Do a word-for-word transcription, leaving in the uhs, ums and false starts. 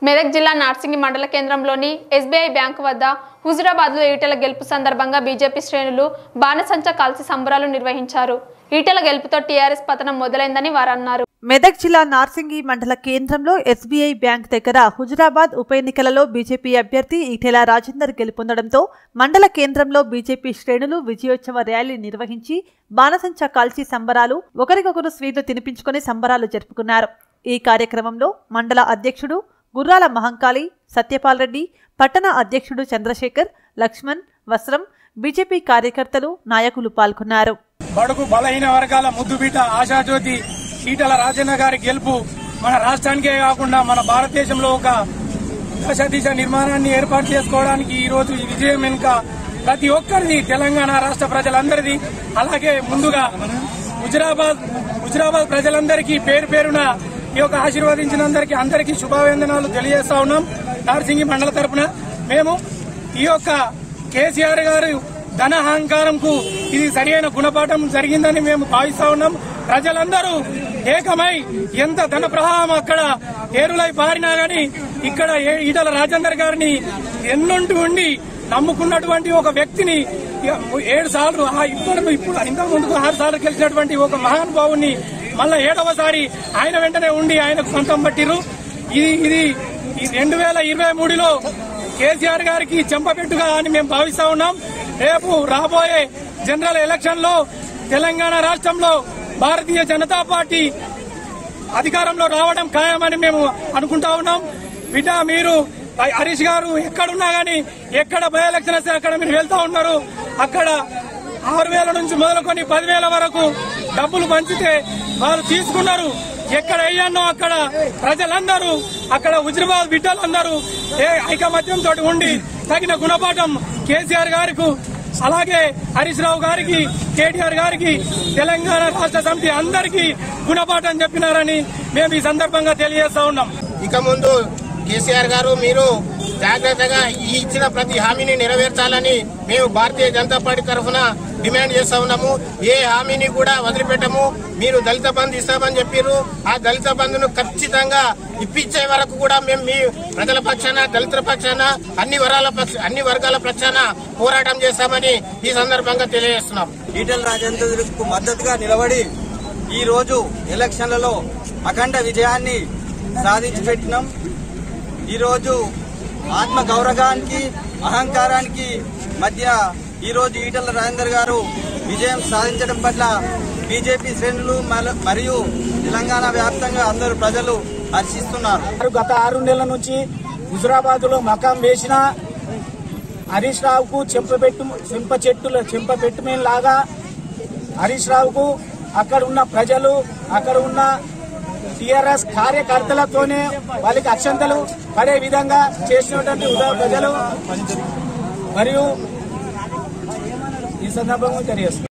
మెదక్ జిల్లా నార్సింగి మండల కేంద్రంలోని ఎస్బీఐ బ్యాంకు వద్ద హుజురాబాద్లో ఈటెల గెలుపు సందర్భంగా బీజేపీ శ్రేణులు బాణసంచా కాల్చి సంబరాలు నిర్వహించారు. ఈటెల గెలుపుతో టీఆర్ఎస్ పతనం మొదలైందని వారు అన్నారు. మెదక్ జిల్లా నార్సింగి మండల కేంద్రంలో ఎస్బీఐ బ్యాంక్ దగ్గర హుజురాబాద్ ఉప ఎన్నికలలో బీజేపీ అభ్యర్థి ఈటెల రాజేందర్ గెలుపొందడంతో మండల కేంద్రంలో బీజేపీ శ్రేణులు విజయోత్సవ ర్యాలీ నిర్వహించి బాణసంచా కాల్చి సంబరాలు ఒకరికొకరు స్వీట్లు తినిపించుకుని సంబరాలు జరుపుకున్నారు. ఈ కార్యక్రమంలో మండల అధ్యక్షుడు గుర్రాల మహంకాళి, సత్యపాల్ రెడ్డి, పట్టణ అధ్యక్షుడు చంద్రశేఖర్, లక్ష్మణ్, వస్త్రం, బీజేపీ కార్యకర్తలు, నాయకులు పాల్గొన్నారు. బడుగు బలహీన వర్గాల ముద్దుబిడ్డ ఆశాజ్యోతి ఈటెల రాజేందర్ గారి గెలుపు మన రాష్ట్రానికే కాకుండా మన భారతదేశంలో ఒక దశ దిశ నిర్మాణాన్ని ఏర్పాటు చేసుకోవడానికి ఈ రోజు ఈ విజయం వెనుక ప్రతి ఒక్కరిది, తెలంగాణ రాష్ట్ర ప్రజలందరిది, అలాగే ముందుగా హుజురాబాద్ హుజురాబాద్ ప్రజలందరికీ పేరు పేరున ఈ యొక్క ఆశీర్వదించినందరికీ అందరికీ శుభాభివందనాలు తెలియజేస్తా ఉన్నాం. నార్సింగి మండల తరపున మేము ఈ యొక్క కేసీఆర్ గారు ధన అహంకారంకు ఇది సరైన గుణపాఠం జరిగిందని మేము భావిస్తా ఉన్నాం. ప్రజలందరూ ఏకమై ఎంత ధన ప్రవాహం అక్కడ ఏరులై పారినా గాని ఇక్కడ ఈటెల రాజేందర్ గారిని ఎన్నుంటూ ఉండి నమ్ముకున్నటువంటి ఒక వ్యక్తిని ఏడు సార్లు ఇప్పుడు ఇప్పుడు ఇంత ముందుకు ఆరు సార్లు గెలిచినటువంటి ఒక మహానుభావుని మళ్ళా ఏడవసారి ఆయన వెంటనే ఉండి ఆయనకు సొంతం పట్టిరు. ఇది ఇది రెండు వేల ఇరవై మూడులో కేసీఆర్ గారికి చెంపపెట్టుగా అని మేము భావిస్తా ఉన్నాం. రేపు రాబోయే జనరల్ ఎలక్షన్ లో తెలంగాణ రాష్ట్రంలో భారతీయ జనతా పార్టీ అధికారంలో రావడం ఖాయమని మేము అనుకుంటా ఉన్నాం. బిడ్డ మీరు హరీష్ గారు ఎక్కడున్నా గానీ ఎక్కడ బై ఎలక్షన్ వస్తే అక్కడ మీరు వెళ్తా ఉన్నారు. అక్కడ ఆరు వేల నుంచి మొదలుకొని పదివేల వరకు డబ్బులు పంచితే వాళ్ళు తీసుకున్నారు. ఎక్కడ అయ్యానో అక్కడ ప్రజలందరూ, అక్కడ హుజురాబాద్ బిడ్డలందరూ ఏ ఐకమత్యంతో ఉండి తగిన గుణపాఠం కేసీఆర్ గారికి, అలాగే హరీష్ రావు గారికి, కేటీఆర్ గారికి, తెలంగాణ రాష్ట్ర సమితి అందరికీ గుణపాఠం చెప్పినారని మేము ఈ సందర్భంగా తెలియజేస్తా ఉన్నాం. ఇక ముందు కేసీఆర్ గారు మీరు జాగ్రత్తగా ఈ ఇచ్చిన ప్రతి హామీని నెరవేర్చాలని మేము భారతీయ జనతా పార్టీ తరఫున డిమాండ్ చేస్తా ఉన్నాము. ఏ హామీని కూడా వదిలిపెట్టము. మీరు దళిత బంధు ఇస్తామని చెప్పారు. ఆ దళిత బంధును ఖచ్చితంగా ఇప్పించే వరకు కూడా మేము మీ ప్రజల పక్షాన, దళితుల పక్షాన, అన్ని వర్గాల అన్ని వర్గాల పక్షాన పోరాటం చేస్తామని ఈ సందర్భంగా తెలియజేస్తున్నాం. ఈటెల రాజేందర్ కు మద్దతుగా నిలబడి ఈ రోజు ఎలక్షన్లలో అఖండ విజయాన్ని సాధించి పెట్టినాం. ఈ రోజు ఆత్మ గౌరవానికి, అహంకారానికి మధ్య ఈ రోజు ఈటెల రాజేందర్ గారు విజయం సాధించడం పట్ల బీజేపీ శ్రేణులు మరియు తెలంగాణ వ్యాప్తంగా అందరూ ప్రజలు హర్షిస్తున్నారు. గత ఆరు నెలల నుంచి హుజురాబాద్ లో మకాం వేసిన హరీష్ రావుకు చెంపపెట్టు చెంప చెట్టుల చెంప పెట్టుమేలాగా హరీష్ రావుకు అక్కడ ఉన్న ప్రజలు, అక్కడ ఉన్న టీఆర్ఎస్ కార్యకర్తలతోనే వాళ్ళకి అక్షంతలు పడే విధంగా చేసినటువంటి ప్రజలు మరియు ఈ సందర్భంగా తెలియజేస్తారు.